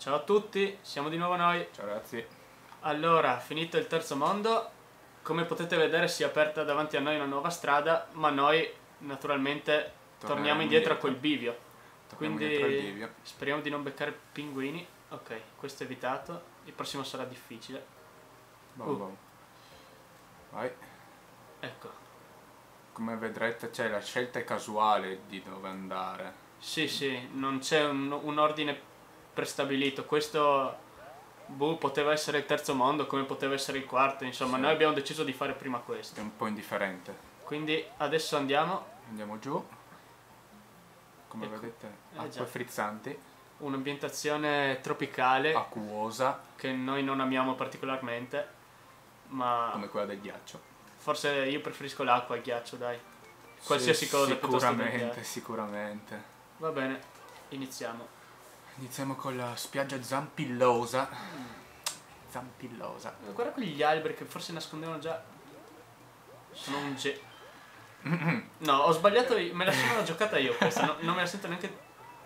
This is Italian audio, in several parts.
Ciao a tutti, siamo di nuovo noi. Ciao ragazzi. Allora, finito il terzo mondo, come potete vedere si è aperta davanti a noi una nuova strada, ma noi naturalmente torniamo indietro a quel bivio. Quindi speriamo di non beccare pinguini. Ok, questo è evitato, il prossimo sarà difficile. Boom. Vai. Ecco. Come vedrete la scelta è casuale di dove andare. Sì, non c'è un ordine prestabilito. Questo poteva essere il terzo mondo come poteva essere il quarto, insomma, sì. Noi abbiamo deciso di fare prima questo. È un po' indifferente. Quindi adesso andiamo giù. Come ecco. vedete, acque frizzanti. Un'ambientazione tropicale, acquosa, che noi non amiamo particolarmente, ma come quella del ghiaccio. Forse io preferisco l'acqua al ghiaccio, dai. Qualsiasi cosa piuttosto che il ghiaccio. Sicuramente. Va bene, iniziamo. Iniziamo con la spiaggia zampillosa. Zampillosa. Guarda quegli alberi che forse nascondevano già. Sono un No, ho sbagliato io, me la sono giocata io questa, non me la sento neanche.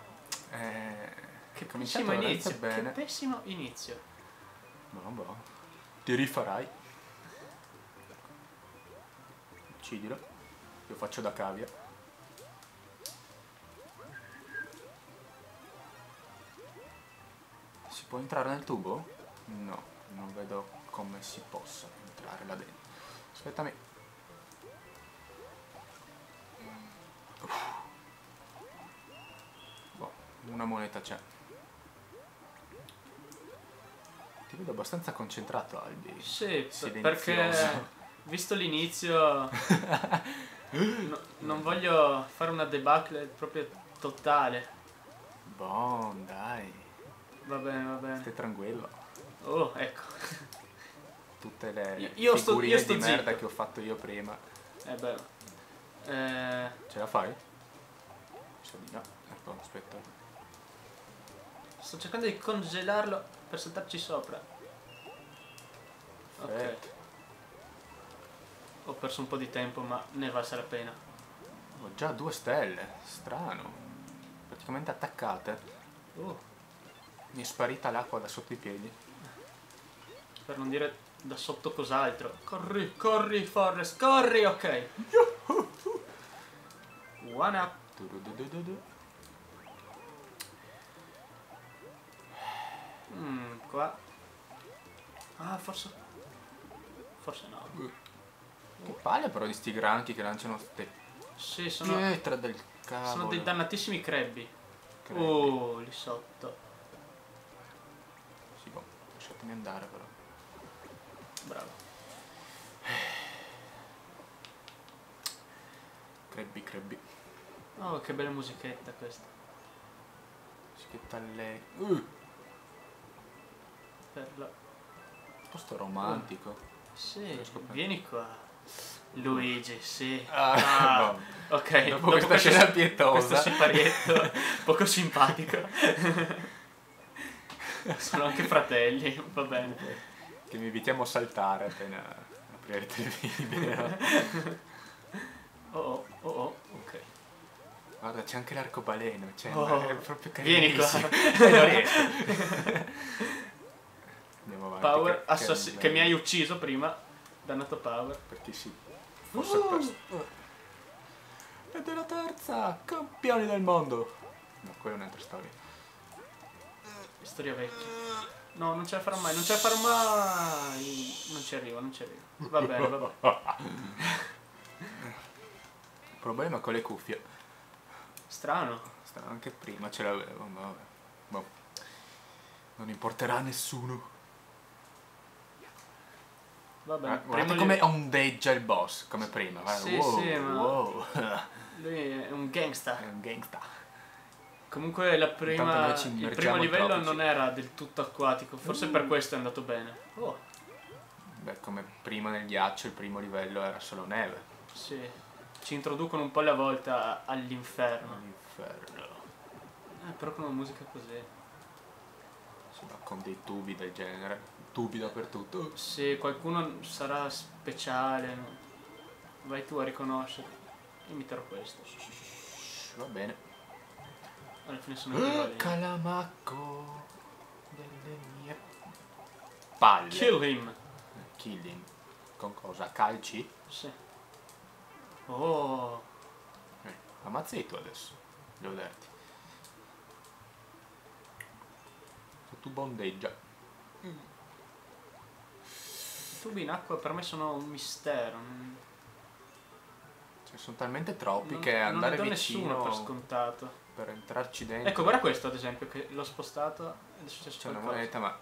Che pessimo inizio, bene. Che pessimo inizio. Boh. Ti rifarai. Uccidilo. Io faccio da cavia. Si può entrare nel tubo? No, non vedo come si possa entrare là dentro. Aspettami. Boh, una moneta c'è. Ti vedo abbastanza concentrato, Albi. Sì, perché visto l'inizio non voglio fare una debacle proprio totale. Boh, dai. Va bene. Stai tranquillo. Oh, ecco. Tutte le io figurine sto di merda zitto. che ho fatto io prima. Ce la fai? So di no. Ecco, aspetta. Sto cercando di congelarlo per saltarci sopra. Ok. Ho perso un po' di tempo, ma ne valsa la pena. Ho già 2 stelle. Strano. Praticamente attaccate. Mi è sparita l'acqua da sotto i piedi. Per non dire da sotto cos'altro. Corri Forrest, corri, ok. One up. Qua. Ah, forse no. Che palle però di sti granchi che lanciano ste pietre del cavolo. Sono dei dannatissimi crabby. Lì sotto. Sì, boh, lasciatemi andare però. Bravo. Crabby. Oh, che bella musichetta questa. Musichetta alle... Posto romantico. Sì, vieni qua. Luigi, sì. No. Ok, dopo questa scena pietosa. Questo siparietto poco simpatico. Sono anche fratelli, va bene. Che mi invitiamo a saltare appena aprirete il video. Oh, ok. Guarda, c'è anche l'arcobaleno, è proprio carino. Vieni qua. Non riesco. Andiamo avanti. Power, che mi hai ucciso prima. Dannato Power. Perché sì. Forse perso. Ed è la terza! Campioni del mondo! No, quella è un'altra storia. Storia vecchia. No, non ce la farò mai. Non ci arrivo. Va bene. Problema con le cuffie. Strano anche prima ce l'avevo, ma vabbè. Boh. Non importerà a nessuno. Vabbè, guardate come ondeggia il boss, come prima. Sì, wow. Lui è un gangsta. Comunque il primo livello non era del tutto acquatico, forse per questo è andato bene. Beh, come prima nel ghiaccio il primo livello era solo neve. Sì, ci introducono un po' alla volta all'inferno. Però con una musica così. Con dei tubi del genere, tubi dappertutto. Sì, qualcuno sarà speciale. Vai tu a riconoscere. Io imiterò questo. Va bene. Alla fine sono equivalenti. Calamacco. delle mie palle. Kill him. Kill him. Con cosa? Calci? Sì. Oh. Ammazzi tu adesso. Devo darti. Tu bondeggia. I tubi in acqua per me sono un mistero. Ce ne sono talmente troppi che andare non vicino nessuno per scontato. per entrarci dentro. Ecco, guarda questo ad esempio, che l'ho spostato ed è successo C'è una qualcosa. moneta, ma...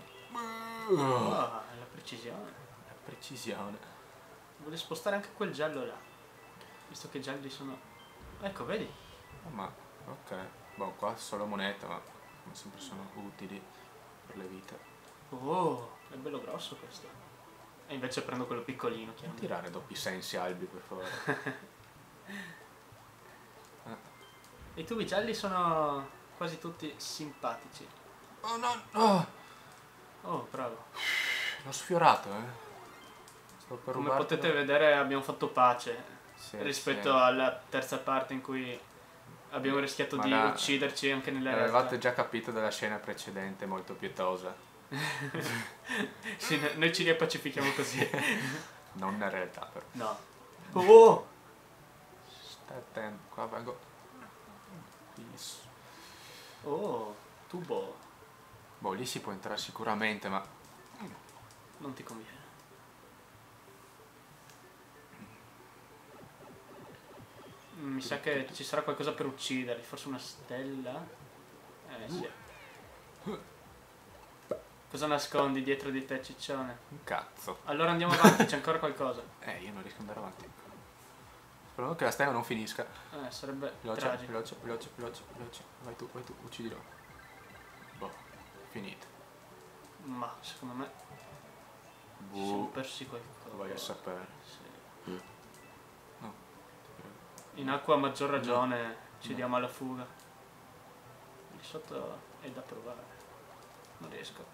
Ah, la precisione. La precisione. Voglio spostare anche quel giallo là. Visto che i gialli sono... Ecco, vedi? Oh, ma... ok. Boh, qua solo moneta, ma come sempre sono utili per le vite. Oh, è bello grosso questo. E invece prendo quello piccolino, Non chiaramente. tirare doppi sensi, Albi, per favore. I tubi gialli sono quasi tutti simpatici. Oh no, no! Oh, bravo. L'ho sfiorato, Sto per Come rubartelo. potete vedere abbiamo fatto pace Sì, rispetto sì. alla terza parte in cui abbiamo rischiato di Ma ucciderci anche nelle realtà. Avevate già capito dalla scena precedente, molto pietosa. Sì, noi ci riappacifichiamo così. Non nella realtà, però. No. Oh! Stai attento, qua vengo. Peace. Oh, tubo. Boh, lì si può entrare sicuramente, ma... Non ti conviene. Mi sa che ci sarà qualcosa per ucciderli, forse una stella? Sì. Cosa nascondi dietro di te, ciccione? Un cazzo. Allora andiamo avanti, c'è ancora qualcosa. Io non riesco ad andare avanti. Spero che la stella non finisca. Sarebbe Veloce, tragico. veloce, veloce, veloce, veloce. Vai tu, uccidilo. Boh, finito. Ma secondo me ci siamo persi qualcosa. Vai a sapere. Sì. No. In acqua a maggior ragione ci diamo alla fuga. Lì sotto è da provare. Non riesco.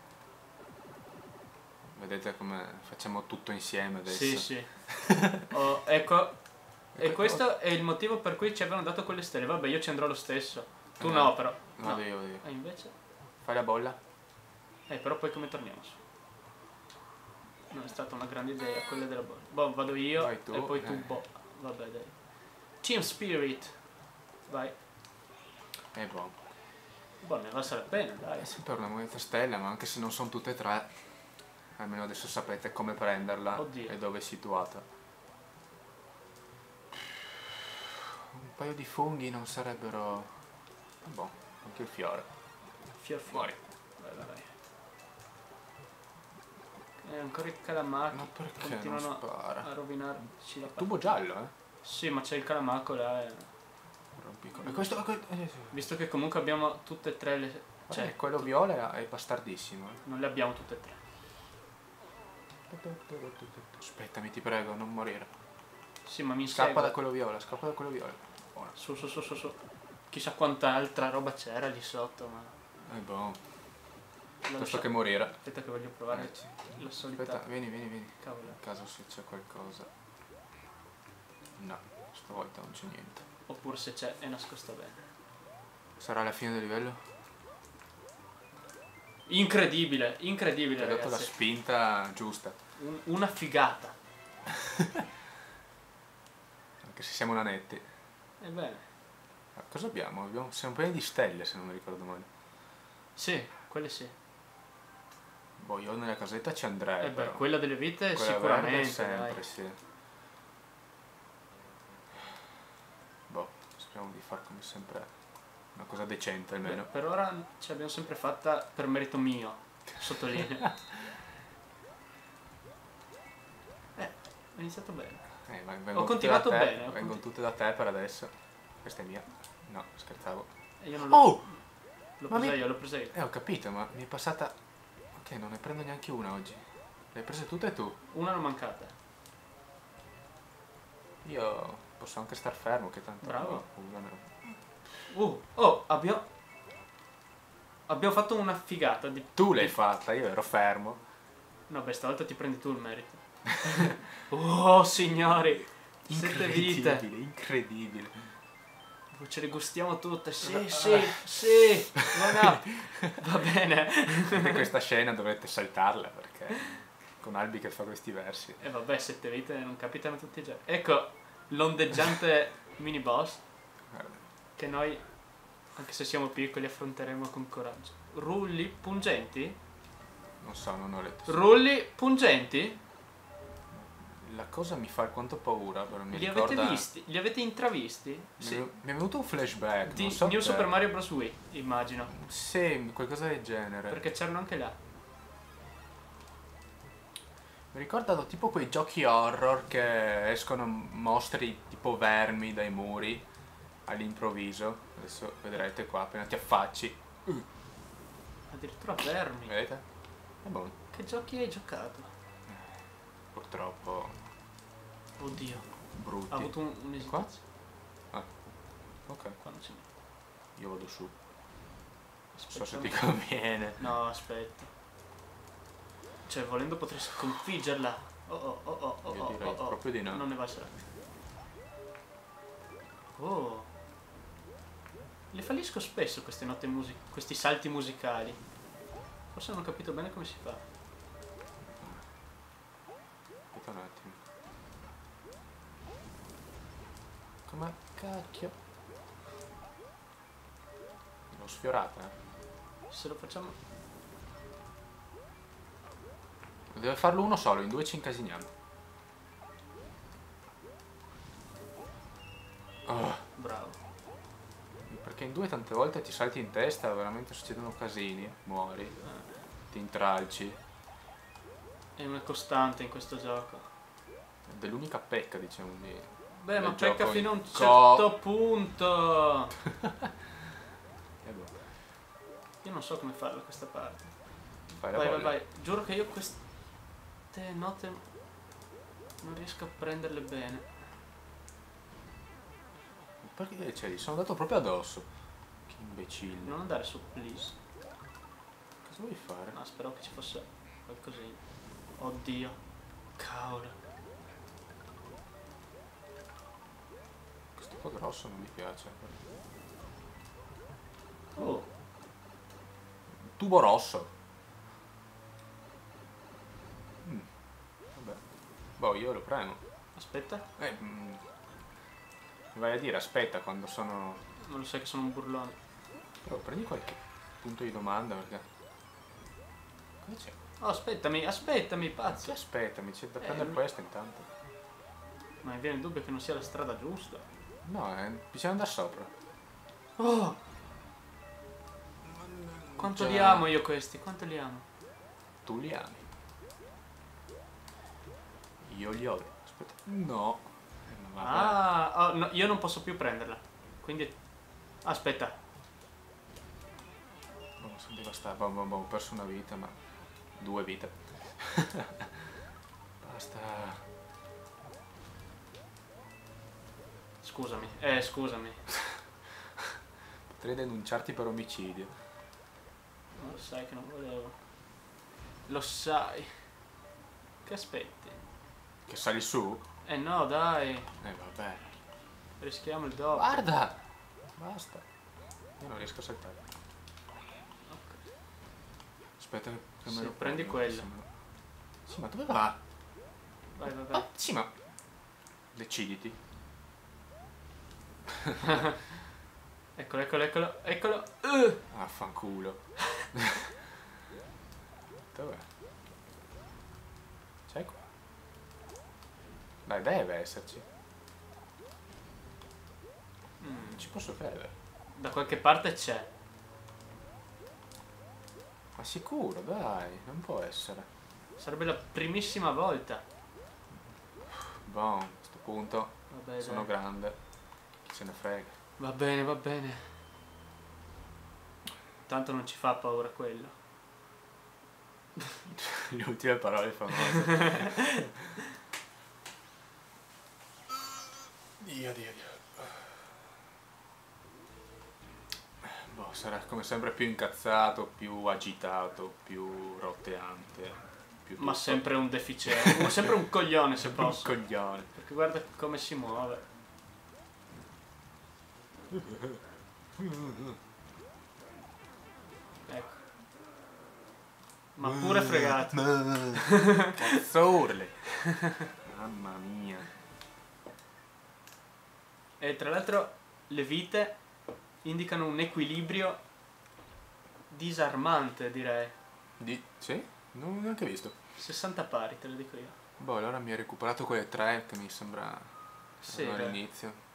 Vedete come facciamo tutto insieme adesso? Sì, sì. Oh, ecco. E questo è il motivo per cui ci avevano dato quelle stelle. Vabbè, io ci andrò lo stesso. Tu no, però. No. Vado io. E invece? Fai la bolla? Però poi come torniamo su? Non è stata una grande idea quella della bolla. Boh, vado io Vai tu, e poi tu, boh. Vabbè, dai. Team Spirit. Vai. Boh. Boh, ne valsa la pena, dai. È sempre una moneta stella, ma anche se non sono tutte e tre, almeno adesso sapete come prenderla. Oddio. E dove è situata. Un paio di funghi non sarebbero... Boh, anche il fiore. Fior fuori. Vai, vai, vai. Ancora i calamacchi Ma perché continuano non spara? a rovinarci la Tubo giallo, Sì, ma c'è il calamaco là. E questo... Visto che comunque abbiamo tutte e tre le... Cioè, quello viola è bastardissimo. non le abbiamo tutte e tre. Aspettami, ti prego, non morire. Sì, ma mi Scappa insegue. da quello viola, scappa da quello viola. Buona. Su, su, su, su, su. Chissà quanta altra roba c'era lì sotto, ma... Boh. La Piuttosto lascia- che morire. Aspetta che voglio provare Sì. la solita... Aspetta, vieni. Cavolo. In caso se c'è qualcosa. No, stavolta non c'è niente. Oppure se c'è è nascosta bene. Sarà la fine del livello? Incredibile, incredibile, Ti ho dato la ragazzi. spinta giusta. Una figata. Anche se siamo nanetti. Ebbene. Ma cosa abbiamo? Siamo pieni di stelle, se non mi ricordo male. Sì, quelle sì. Boh, io nella casetta ci andrei. Beh, però. quella delle vite Quella sicuramente, verde sempre, dai. sì. Boh, speriamo di far come sempre una cosa decente almeno. Beh, per ora ce l'abbiamo sempre fatta per merito mio, sottolineo. Ho iniziato bene. Ho continuato bene. Vengono tutte da te per adesso. Questa è mia. No, scherzavo. E io non Oh! l'ho Ma presa io, l'ho presa io. Ho capito, ma mi è passata... Ok, non ne prendo neanche una oggi. Le hai prese tutte tu. Una l'ho mancata. Io posso anche star fermo, che tanto... Bravo. No. Oh, abbiamo fatto una figata di... Tu l'hai fatta, io ero fermo. No, beh, stavolta ti prendi tu il merito. Oh, signori! 7 vite! Incredibile. ce le gustiamo tutte. Sì, sì, sì. Va bene. Anche questa scena dovete saltarla perché con Albi che fa questi versi. E vabbè, 7 vite non capitano tutti i giorni. Ecco l'ondeggiante mini boss che noi, anche se siamo piccoli, affronteremo con coraggio. Rulli pungenti? Non so, non ho letto. Rulli pungenti? La cosa mi fa alquanto paura, però mi Li ricorda... avete visti? Li avete intravisti? Sì. Mi è venuto un flashback, Di non so New te. Super Mario Bros. Wii, immagino. Sì, qualcosa del genere. Perché c'erano anche là. Mi ricordano tipo quei giochi horror che escono mostri tipo vermi dai muri all'improvviso. Adesso vedrete qua, appena ti affacci. Addirittura vermi. Vedete? È buono. Che giochi hai giocato? Purtroppo Oddio. brutti. Ha avuto un esitazione. Ah, ok. Qua non c'è niente. Io vado su. Non so se Aspetta. ti conviene. No, aspetta. Cioè, volendo potrei sconfiggerla. Io direi proprio di no. Non ne basterà. Oh. Le fallisco spesso queste note questi salti musicali. Forse non ho capito bene come si fa. Aspetta un attimo. Come cacchio? L'ho sfiorata, Se lo facciamo... Deve farlo uno solo, in due ci incasiniamo. Oh, Bravo. perché in due tante volte ti salti in testa, veramente succedono casini, muori, ti intralci. È una costante in questo gioco. Ed è l'unica pecca, diciamo, di... Beh, ma del gioco pecca fino a un in certo punto. boh, Io non so come farla questa parte. fai la Vai, bolla. vai, vai. Giuro che io queste note non riesco a prenderle bene. Perché cioè, gli sono andato proprio addosso. Che imbecille. Non andare su, please. Cosa vuoi fare? No, speravo che ci fosse qualcosina. Oddio. Cavolo. Questo qua grosso non mi piace. Oh. Tubo rosso. Vabbè. Boh, io lo premo. Aspetta. Vai a dire aspetta quando sono... Non lo sai che sono un burlone. Però prendi qualche punto di domanda perché... Cosa c'è? Oh, aspettami, aspettami, Sì, pazzo. aspettami, c'è da prendere mi- questo intanto. Ma mi viene il dubbio che non sia la strada giusta. No, bisogna andare sopra. Oh! Quanto Già. li amo io questi? Quanto li amo? Tu li ami. Io li odio. Aspetta. No. Vabbè. Ah, oh, no, io non posso più prenderla. Quindi... Aspetta. Oh, sono devastato. Ho perso una vita, ma... 2 vite. Basta. Scusami, scusami. Potrei denunciarti per omicidio. Non lo sai che non volevo. Lo sai. Che aspetti? Che sali su? Eh no, dai. Vabbè. Rischiamo il doppio. Guarda! Basta. Io non riesco a saltare. Ok. Aspetta che Sì, me lo prendi prendo, quello. se no- Sì, ma dove va? Vai, vai, vai. Ah, sì, ma... Deciditi. Eccolo, eccolo, eccolo, eccolo. Affanculo. Dov'è? C'è qua? Dai, deve esserci. Non ci posso credere. Da qualche parte c'è. Ma sicuro, dai, non può essere. Sarebbe la primissima volta. Boh, a questo punto Vabbè, sono dai. grande. Chi se ne frega. Va bene, va bene. Tanto non ci fa paura quello. Le ultime parole famose. Dio. Boh, sarà come sempre più incazzato, più agitato, più rotteante. Più Ma tutto. sempre un deficiente. Ma sempre un coglione se Sempre un posso. coglione. Perché guarda come si muove. Ecco. Ma pure fregato. Cazzo urli. Mamma mia. E tra l'altro le vite indicano un equilibrio disarmante, direi. Sì? Non ho neanche visto. 60 pari, te lo dico io. Boh, allora mi hai recuperato quelle 3 che mi sembra Sì, all'inizio.